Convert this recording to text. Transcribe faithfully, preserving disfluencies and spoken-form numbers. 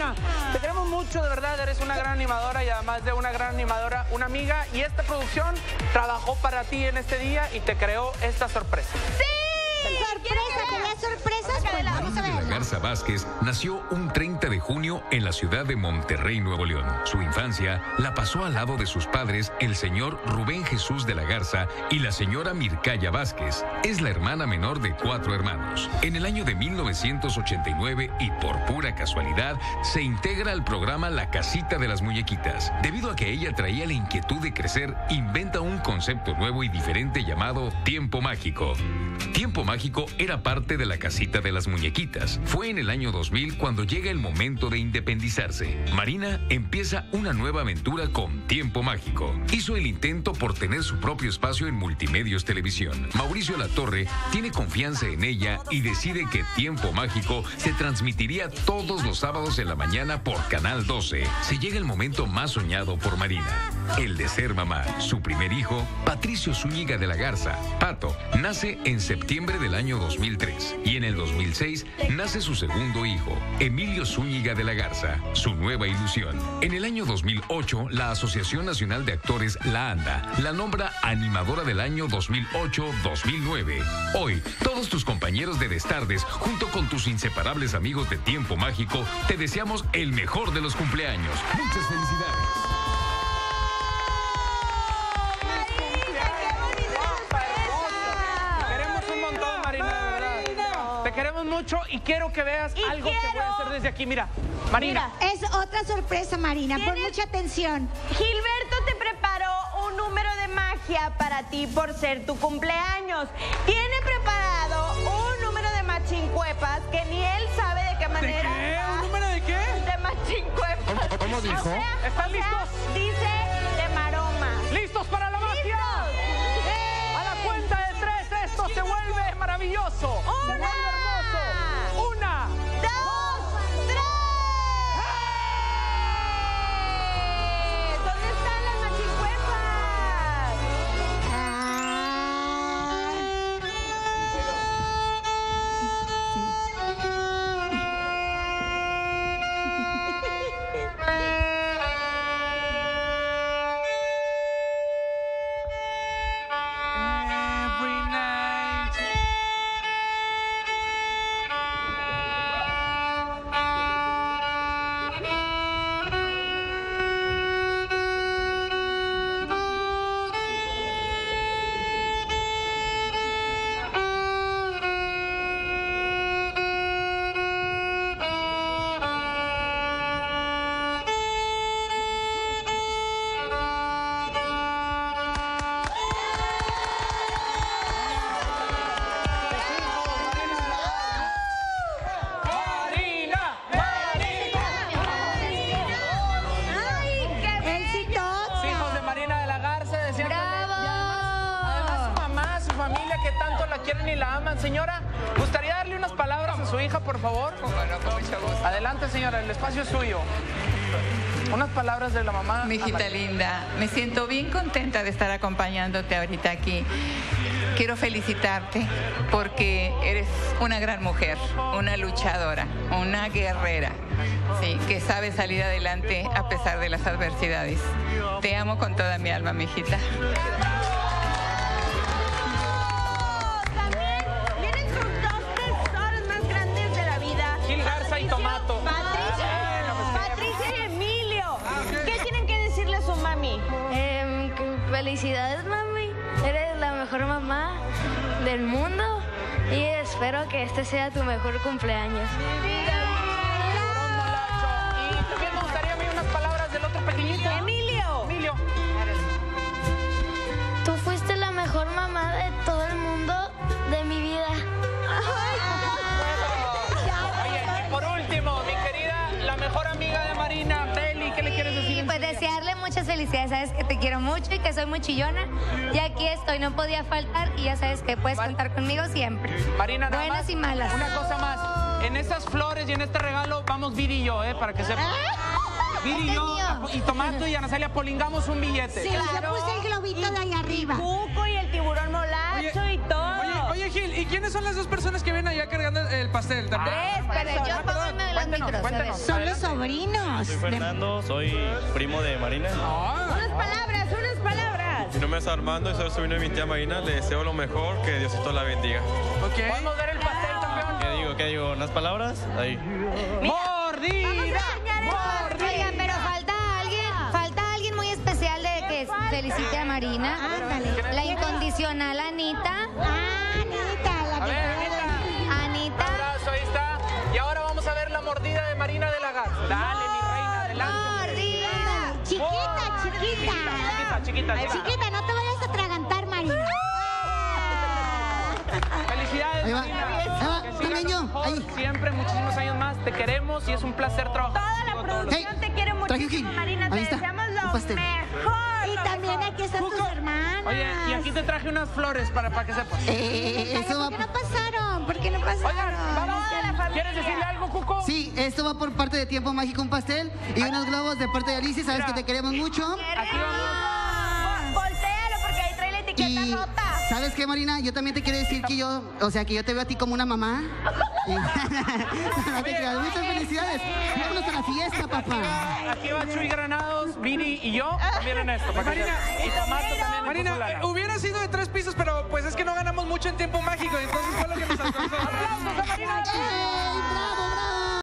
Marina, te queremos mucho, de verdad, eres una gran animadora y además de una gran animadora, una amiga. Y esta producción trabajó para ti en este día y te creó esta sorpresa. ¡Sí! Sorpresa, tenía sorpresas. Pues vamos a ver. Marina de la Garza Vázquez nació un treinta de junio en la ciudad de Monterrey, Nuevo León. Su infancia la pasó al lado de sus padres, el señor Rubén Jesús de la Garza y la señora Mircaya Vázquez. Es la hermana menor de cuatro hermanos. En el año de mil novecientos ochenta y nueve, y por pura casualidad, se integra al programa La Casita de las Muñequitas. Debido a que ella traía la inquietud de crecer, inventa un concepto nuevo y diferente llamado Tiempo Mágico. Tiempo Mágico era parte de La Casita de las Muñequitas. Fue en el año dos mil cuando llega el momento de independizarse. Marina empieza una nueva aventura con Tiempo Mágico. Hizo el intento por tener su propio espacio en Multimedios Televisión. Mauricio Latorre tiene confianza en ella y decide que Tiempo Mágico se transmitiría todos los sábados en la mañana por Canal doce. Se llega el momento más soñado por Marina, el de ser mamá. Su primer hijo, Patricio Zúñiga de la Garza, Pato, nace en septiembre del año dos mil tres y en el dos mil seis nace su segundo hijo, Emilio Zúñiga de la Garza, su nueva ilusión. En el año dos mil ocho, la Asociación Nacional de Actores, la ANDA, la nombra animadora del año dos mil ocho dos mil nueve. Hoy, todos tus compañeros de Destardes, junto con tus inseparables amigos de Tiempo Mágico, te deseamos el mejor de los cumpleaños. Muchas felicidades. Te queremos mucho y quiero que veas y algo quiero... que voy a hacer desde aquí. Mira, Marina. Mira, es otra sorpresa, Marina. Pon mucha atención. Gilberto te preparó un número de magia para ti por ser tu cumpleaños. Tiene preparado un número de machincuepas que ni él sabe de qué manera. ¿De qué? ¿Un número de qué? De machincuepas. ¿Cómo, cómo dijo? O sea, ¿Están o sea, listos? dice de maroma. ¿Listos para la magia? ¡Listos! A la cuenta de tres esto se vuelve maravilloso. ¡Una! Se vuelve hermoso. Una. ¡Dos! ¡Tres! ¿Dónde están las machincuepas? Every night. Marina, Marina. ¡Ay, qué Éxitos. Hijos de Marina de la Garza, decían que- ¡Bravo! y además, además su mamá, su familia que tanto la quieren y la aman. Señora, ¿gustaría darle unas palabras a su hija, por favor? Adelante, señora, el espacio es suyo. Unas palabras de la mamá. Mi a hijita Marina. linda, me siento bien contenta de estar acompañándote ahorita aquí. Quiero felicitarte porque eres una gran mujer, una luchadora, una guerrera, sí, que sabe salir adelante a pesar de las adversidades. Te amo con toda mi alma, mi hijita. También vienen sus dos tesoros más grandes de la vida. Gil Garza y Tomato. Patricia, Bueno, pues, Patricia y Emilio. ¿Qué tienen que decirle a su mami? Em, que felicidades, mami. Eres la mejor mamá del mundo y espero que este sea tu mejor cumpleaños. Tiburón Molacho. Y también me gustaría a mí unas palabras del otro pequeñito. Emilio. Emilio. Tú fuiste la mejor mamá de todo el mundo de mi vida. Oye, y por último, mi querida, la mejor amiga de Marina, Beli, ¿qué le quieres decir? Y pues desearle muchas felicidades, sabes que te quiero mucho y que soy muy chillona. Y aquí estoy, no podía faltar y ya sabes que puedes contar conmigo siempre. Marina, nada Buenas más, y malas. Una cosa más, en esas flores y en este regalo vamos Viri y yo, ¿eh? Para que sepan. Viri y yo, y Tomato y Ana Celia polingamos un billete. Sí, yo puse el globito de ahí arriba. Cuco y el tiburón molacho y todo. Oye, oye, Gil, ¿y quiénes son las dos personas que vienen allá cargando el pastel también? Tres Pero yo personas. pongo las cuéntenos, micros, a ver. cuéntenos. Son los Adelante. sobrinos. Soy Fernando, soy primo de Marina. Unas palabras, unas palabras. Mi nombre es Armando y soy sobrino de mi tía Marina. Le deseo lo mejor, que Diosito la bendiga. Ok. ¿Podemos ver el pastel, campeón? ¿Qué digo? ¿Qué digo? ¿Unas palabras? Ahí. ¡Mordida! Oigan, pero falta alguien, falta alguien muy especial de que felicite a Marina. Ándale. La incondicional Anita. Anita, la A que ver, fue de- Anita. Un Anita. abrazo, ahí está. Y ahora vamos a ver la mordida de Marina de la Garza. Dale, mi reina, adelante. Mordida. Chiquita, chiquita. Chiquita, chiquita, chiquita. Chiquita, no te vayas a atragantar, Marina. Felicidades, Ahí va. Marina. Ahí va, Que sigas pequeño, mejor ahí. Siempre, muchísimos años más. Te queremos y es un placer trabajar. Toda la contigo todos los producción Hey, te quiere traje muchísimo, un gin. Marina. Te Ahí está, deseamos un lo pastel. mejor. Y lo también mejor. aquí están tus hermanas. Oye, y aquí te traje unas flores para, para que sepas. Eh, Ay, eso va ¿por qué no pasaron? ¿Por qué no pasaron? Oigan, vamos. Toda la familia. ¿Quieres decirle algo, Cuco? Sí, esto va por parte de Tiempo Mágico, un pastel y unos globos de parte de Alicia. Sabes Mira. que te queremos mucho. Aquí vamos. Vo- Voltéalo porque ahí trae la etiqueta Y rota. ¿sabes qué, Marina? Yo también te quiero decir que yo, o sea, que yo te veo a ti como una mamá. Y- no te creas. Muchas felicidades. Vámonos a la fiesta, papá. Aquí va Chuy Granados, Viri y yo. Miren esto. Para que Marina, sepan. y Tomato también. en Marina, Pozolana. eh, hubiera sido de tres pisos, pero pues es que no ganamos mucho en tiempo mágico, entonces fue lo que nos alcanzó. ¡Aplausos a Marina! ¡Ey, bravo, bravo!